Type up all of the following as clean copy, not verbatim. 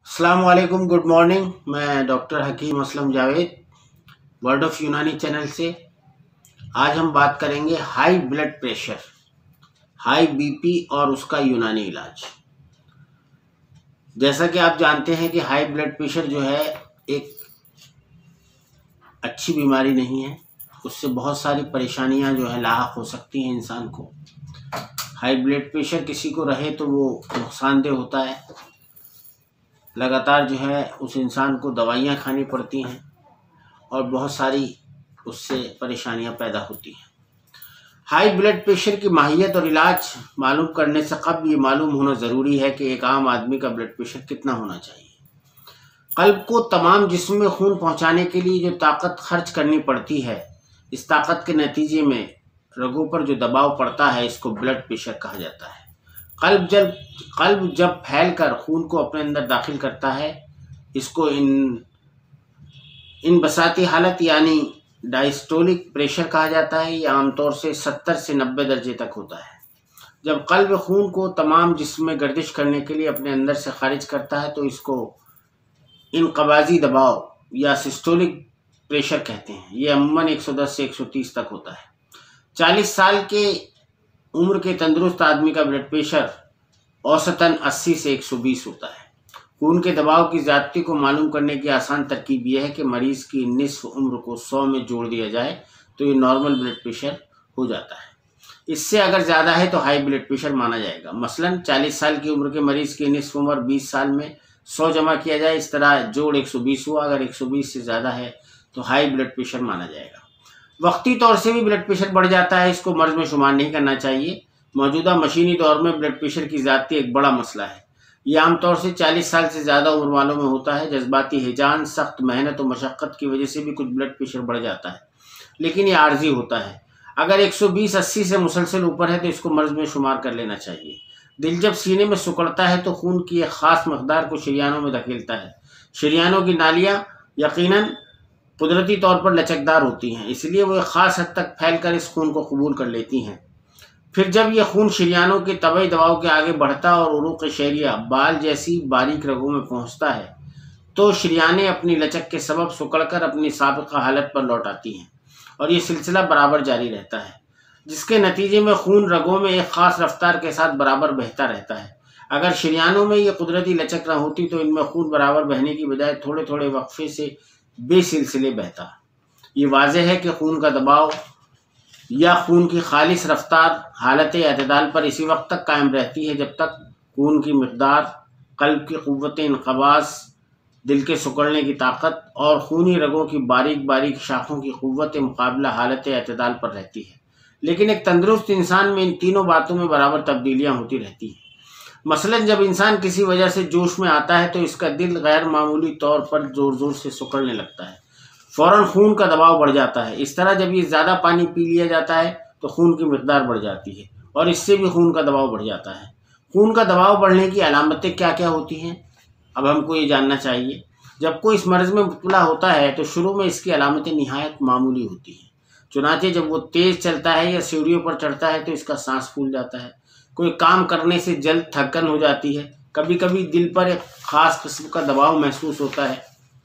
अस्सलाम वालेकुम, good morning. मैं doctor Hakim Aslam Javed, word of Unani channel से। आज हम बात करेंगे high blood pressure, high BP और उसका यूनानी इलाज। जैसा कि आप जानते हैं कि हाई ब्लड प्रेशर जो है एक अच्छी बीमारी नहीं है। उससे बहुत सारी परेशानियां जो है लाहक हो सकती हैं इंसान को। हाई ब्लड प्रेशर किसी को रहे तो वो नुकसानदेह होता है। लगातार जो है उस इंसान को दवाइयाँ खानी पड़ती हैं और बहुत सारी उससे परेशानियां पैदा होती हैं। हाई ब्लड प्रेशर की माहियत और इलाज मालूम करने से कबल ये मालूम होना ज़रूरी है कि एक आम आदमी का ब्लड प्रेशर कितना होना चाहिए। कल्ब को तमाम जिस्म में खून पहुंचाने के लिए जो ताकत खर्च करनी पड़ती है, इस ताकत के नतीजे में रगों पर जो दबाव पड़ता है, इसको ब्लड प्रेशर कहा जाता है। कल्ब जब फैलकर खून को अपने अंदर दाखिल करता है, इसको इन बसाती हालत यानी डायस्टोलिक प्रेशर कहा जाता है। ये आमतौर से 70 से 90 दर्जे तक होता है। जब कल्ब खून को तमाम जिस्म में गर्दिश करने के लिए अपने अंदर से खारिज करता है तो इसको इनक़बाज़ी दबाव या सिस्टोलिक प्रेशर कहते हैं। ये अमूमन 110 से 130 तक होता है। 40 साल के उम्र के तंदुरुस्त आदमी का ब्लड प्रेशर औसतन 80 से 120 होता है। खून के दबाव की ज़्यादती को मालूम करने की आसान तरकीब यह है कि मरीज़ की निस्फ उम्र को 100 में जोड़ दिया जाए तो ये नॉर्मल ब्लड प्रेशर हो जाता है। इससे अगर ज़्यादा है तो हाई ब्लड प्रेशर माना जाएगा। मसलन 40 साल की उम्र के मरीज़ की निस्फ उम्र 20 साल में 100 जमा किया जाए, इस तरह जोड़ 120 हुआ। अगर 120 से ज़्यादा है तो हाई ब्लड प्रेशर माना जाएगा। वक्ती तौर से भी ब्लड प्रेशर बढ़ जाता है, इसको मर्ज़ में शुमार नहीं करना चाहिए। मौजूदा मशीनी दौर में ब्लड प्रेशर की ज़्यादती एक बड़ा मसला है। ये आमतौर से 40 साल से ज़्यादा उम्र वालों में होता है। जज्बाती हिजान, सख्त मेहनत और मशक्क़त की वजह से भी कुछ ब्लड प्रेशर बढ़ जाता है, लेकिन ये आर्जी होता है। अगर 120-80 से मुसलसल ऊपर है तो इसको मर्ज़ में शुमार कर लेना चाहिए। दिल जब सीने में सिकुड़ता है तो खून की एक ख़ास मकदार को शरियानों में धकेलता है। शरियानों की नालियाँ यकीनन कुदरती तौर पर लचकदार होती हैं, इसलिए वो एक ख़ास हद तक फैलकर इस खून को कबूल कर लेती हैं। फिर जब यह खून शरियानों के तबई दबाव के आगे बढ़ता और उरूक़ शहरिया बाल जैसी बारीक रगों में पहुंचता है तो शरियानें अपनी लचक के सबब सिकुड़कर अपनी साबिक़ा हालत पर लौट आती हैं और ये सिलसिला बराबर जारी रहता है, जिसके नतीजे में खून रगों में एक ख़ास रफ्तार के साथ बराबर बहता रहता है। अगर शरियानों में ये कुदरती लचक न होती तो इनमें खून बराबर बहने की बजाय थोड़े थोड़े वक्फे से बेसिलसिले बहता। ये वाज़ेह है कि खून का दबाव या खून की खालिस रफ्तार हालत एतदाल पर इसी वक्त तक कायम रहती है जब तक खून की मकदार, कल्ब की क़ुव्वत इनक़बाज़, दिल के सिकुड़ने की ताकत और खूनी रगों की बारीक बारीक शाखों की क़ुव्वत मुकाबला हालत एतदाल पर रहती है। लेकिन एक तंदुरुस्त इंसान में इन तीनों बातों में बराबर तब्दीलियाँ होती रहती हैं। मसलन जब इंसान किसी वजह से जोश में आता है तो इसका दिल गैर मामूली तौर पर ज़ोर ज़ोर से सिकुड़ने लगता है, फ़ौरन खून का दबाव बढ़ जाता है। इस तरह जब ये ज़्यादा पानी पी लिया जाता है तो खून की मकदार बढ़ जाती है और इससे भी खून का दबाव बढ़ जाता है। खून का दबाव बढ़ने की अलामतें क्या क्या होती हैं, अब हमको ये जानना चाहिए। जब कोई इस मर्ज़ में मुब्तला होता है तो शुरू में इसकी अलामतें निहायत मामूली होती हैं। चुनांचे जब वो तेज़ चलता है या सीढ़ियों पर चढ़ता है तो इसका सांस फूल जाता है, कोई काम करने से जल्द थकन हो जाती है, कभी कभी दिल पर एक ख़ास किस्म का दबाव महसूस होता है,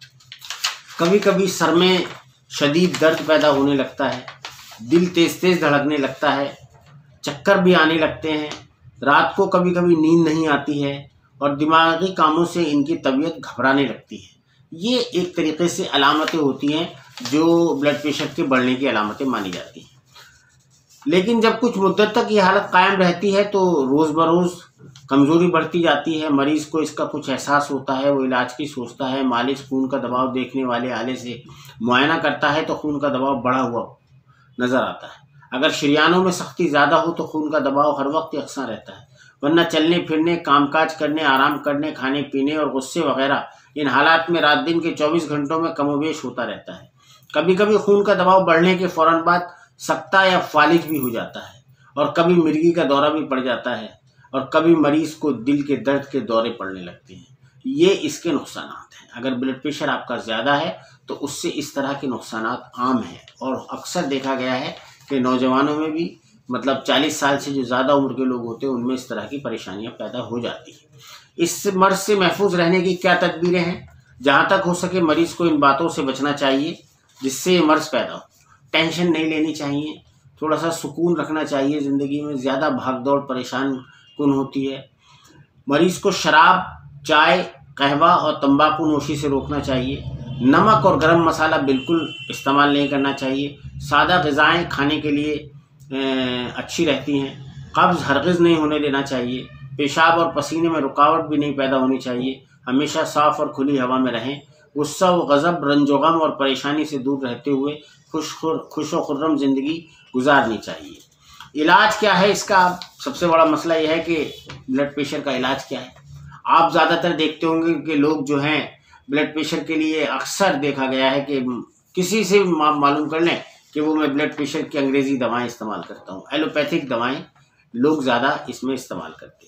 कभी कभी सर में शदीद दर्द पैदा होने लगता है, दिल तेज़ तेज़ धड़कने लगता है, चक्कर भी आने लगते हैं, रात को कभी कभी नींद नहीं आती है और दिमागी कामों से इनकी तबीयत घबराने लगती है। ये एक तरीक़े से अलामतें होती हैं जो ब्लड प्रेशर के बढ़ने की अलामतें मानी जाती हैं। लेकिन जब कुछ मुद्दत तक ये हालत कायम रहती है तो रोज़ बरोज़ कमज़ोरी बढ़ती जाती है। मरीज़ को इसका कुछ एहसास होता है, वो इलाज की सोचता है। मालिश खून का दबाव देखने वाले आले से मुआयना करता है तो खून का दबाव बढ़ा हुआ नज़र आता है। अगर शरियानों में सख्ती ज़्यादा हो तो खून का दबाव हर वक्त यकसा रहता है, वरना चलने फिरने, कामकाज करने, आराम करने, खाने पीने और गुस्से वगैरह इन हालात में रात दिन के 24 घंटों में कमोबेश होता रहता है। कभी कभी खून का दबाव बढ़ने के फ़ौरन बाद सकता या फालिज भी हो जाता है और कभी मिर्गी का दौरा भी पड़ जाता है और कभी मरीज़ को दिल के दर्द के दौरे पड़ने लगते हैं। ये इसके नुकसानात हैं। अगर ब्लड प्रेशर आपका ज़्यादा है तो उससे इस तरह के नुकसानात आम हैं और अक्सर देखा गया है कि नौजवानों में भी मतलब 40 साल से जो ज़्यादा उम्र के लोग होते हैं उनमें इस तरह की परेशानियां पैदा हो जाती हैं। इस मर्ज से महफूज रहने की क्या तदबीरें हैं? जहाँ तक हो सके मरीज को इन बातों से बचना चाहिए जिससे ये मर्ज पैदा हो। टेंशन नहीं लेनी चाहिए, थोड़ा सा सुकून रखना चाहिए ज़िंदगी में, ज़्यादा भागदौड़ परेशान कुन होती है। मरीज को शराब, चाय, कहवा और तंबाकू नोशी से रोकना चाहिए। नमक और गरम मसाला बिल्कुल इस्तेमाल नहीं करना चाहिए। सादा ग़िज़ाएँ खाने के लिए अच्छी रहती हैं। कब्ज़ हरगिज़ नहीं होने देना चाहिए। पेशाब और पसीने में रुकावट भी नहीं पैदा होनी चाहिए। हमेशा साफ़ और खुली हवा में रहें। गुस्सा व ग़ज़ब, रंजो गम और परेशानी से दूर रहते हुए खुश व खुर्रम ज़िंदगी गुजारनी चाहिए। इलाज क्या है इसका? सबसे बड़ा मसला यह है कि ब्लड प्रेशर का इलाज क्या है। आप ज़्यादातर देखते होंगे कि लोग जो हैं ब्लड प्रेशर के लिए अक्सर देखा गया है कि किसी से मालूम कर लें कि वो मैं ब्लड प्रेशर की अंग्रेज़ी दवाएं इस्तेमाल करता हूँ। एलोपैथिक दवाएं लोग ज़्यादा इसमें इस्तेमाल करते हैं।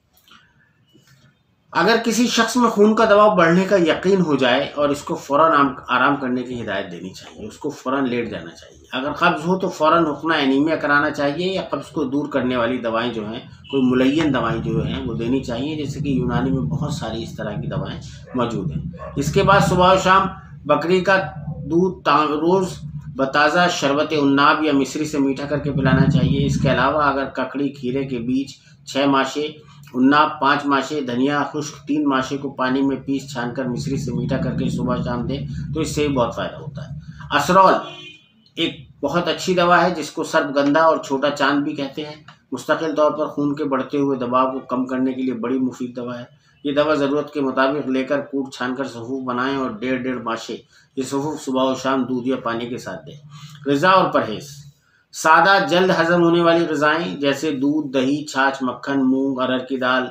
अगर किसी शख्स में खून का दबाव बढ़ने का यकीन हो जाए और इसको फ़ौरन आराम करने की हिदायत देनी चाहिए, उसको फ़ौरन लेट जाना चाहिए। अगर कब्ज़ हो तो फ़ौरन हुक्ना एनीमिया कराना चाहिए या कब्ज़ को दूर करने वाली दवाएं जो हैं, कोई मुलय्यन दवाएं जो हैं वो देनी चाहिए, जैसे कि यूनानी में बहुत सारी इस तरह की दवाएं मौजूद हैं। इसके बाद सुबह और शाम बकरी का दूध रोज़ बताज़ा शरबत उन्नाब या मिश्री से मीठा करके पिलाना चाहिए। इसके अलावा अगर ककड़ी, खीरे के बीज 6 माशे, उन्नाब 5 माशे, धनिया खुश्क 3 माशे को पानी में पीस छानकर मिश्री से मीठा करके सुबह शाम दें तो इससे भी बहुत फ़ायदा होता है। असरौल एक बहुत अच्छी दवा है जिसको सर्पगंधा और छोटा चांद भी कहते हैं। मुस्तकिल तौर पर खून के बढ़ते हुए दबाव को कम करने के लिए बड़ी मुफीद दवा है। ये दवा ज़रूरत के मुताबिक लेकर कूट छानकर सफ़ूफ बनाएं और 1.5 माशे ये सफ़ूफ सुबह और शाम दूध या पानी के साथ दें। ग़िज़ा और परहेज़: सादा जल्द हज़म होने वाली ग़िज़ाएँ जैसे दूध, दही, छाछ, मक्खन, मूंग, अरहर की दाल,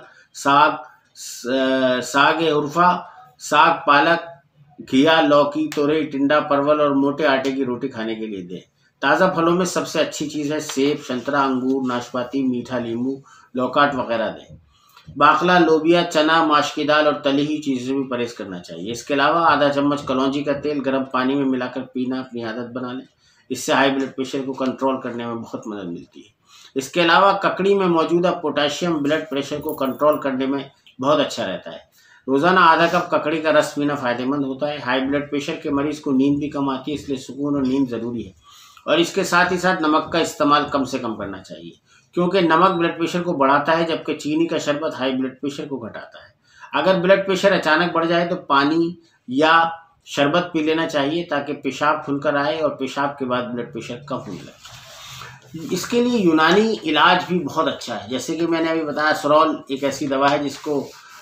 साग-ए-उर्फ़ा, साग, पालक, घिया, लौकी, तोरई, टिंडा, परवल और मोटे आटे की रोटी खाने के लिए दें। ताज़ा फलों में सबसे अच्छी चीज़ है सेब, संतरा, अंगूर, नाशपाती, मीठा नींबू, लौकाट वगैरह दें। बाकला, लोबिया, चना, माश की दाल और तली हुई चीज़ों से भी परहेज़ करना चाहिए। इसके अलावा आधा चम्मच कलौंजी का तेल गर्म पानी में मिलाकर पीना अपनी आदत बना लें। इससे हाई ब्लड प्रेशर को कंट्रोल करने में बहुत मदद मिलती है। इसके अलावा ककड़ी में मौजूदा पोटाशियम ब्लड प्रेशर को कंट्रोल करने में बहुत अच्छा रहता है। रोज़ाना आधा कप ककड़ी का रस पीना फ़ायदेमंद होता है। हाई ब्लड प्रेशर के मरीज़ को नींद भी कम आती है, इसलिए सुकून और नींद ज़रूरी है। और इसके साथ ही साथ नमक का इस्तेमाल कम से कम करना चाहिए, क्योंकि नमक ब्लड प्रेशर को बढ़ाता है जबकि चीनी का शरबत हाई ब्लड प्रेशर को घटाता है। अगर ब्लड प्रेशर अचानक बढ़ जाए तो पानी या शरबत पी लेना चाहिए ताकि पेशाब खुलकर आए और पेशाब के बाद ब्लड प्रेशर कम होने लगे। इसके लिए यूनानी इलाज भी बहुत अच्छा है। जैसे कि मैंने अभी बताया, असरौल एक ऐसी दवा है जिसको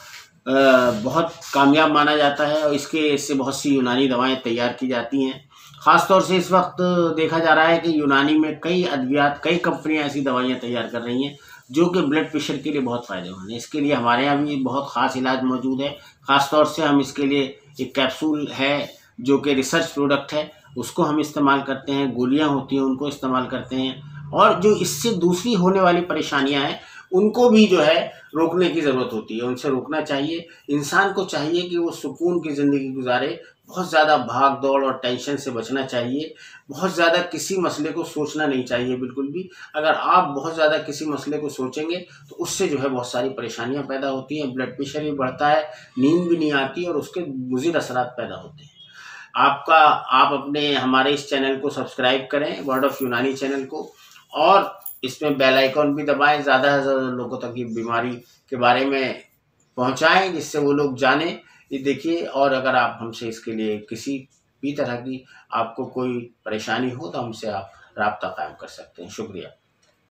बहुत कामयाब माना जाता है और इससे बहुत सी यूनानी दवाएं तैयार की जाती हैं। ख़ास तौर से इस वक्त देखा जा रहा है कि यूनानी में कई अद्वियात, कई कंपनियां ऐसी दवाइयां तैयार कर रही हैं जो कि ब्लड प्रेशर के लिए बहुत फ़ायदेमंद है। इसके लिए हमारे यहाँ भी बहुत ख़ास इलाज मौजूद है। ख़ास तौर से हम इसके लिए एक कैप्सूल है जो कि रिसर्च प्रोडक्ट है, उसको हम इस्तेमाल करते हैं। गोलियाँ होती हैं उनको इस्तेमाल करते हैं। और जो इससे दूसरी होने वाली परेशानियाँ हैं उनको भी जो है रोकने की ज़रूरत होती है, उनसे रोकना चाहिए। इंसान को चाहिए कि वो सुकून की ज़िंदगी गुजारे, बहुत ज़्यादा भाग दौड़ और टेंशन से बचना चाहिए, बहुत ज़्यादा किसी मसले को सोचना नहीं चाहिए बिल्कुल भी। अगर आप बहुत ज़्यादा किसी मसले को सोचेंगे तो उससे जो है बहुत सारी परेशानियाँ पैदा होती हैं, ब्लड प्रेशर भी बढ़ता है, नींद भी नहीं आती और उसके मुज़िर असरात पैदा होते हैं। आप अपने हमारे इस चैनल को सब्सक्राइब करें, वर्ड ऑफ यूनानी चैनल को, और इसमें बेल आइकॉन भी दबाएं। ज़्यादा से ज़्यादा लोगों तक ये बीमारी के बारे में पहुंचाएं जिससे वो लोग जानें। ये देखिए, और अगर आप हमसे इसके लिए किसी भी तरह की आपको कोई परेशानी हो तो हमसे आप राब्ता कायम कर सकते हैं। शुक्रिया।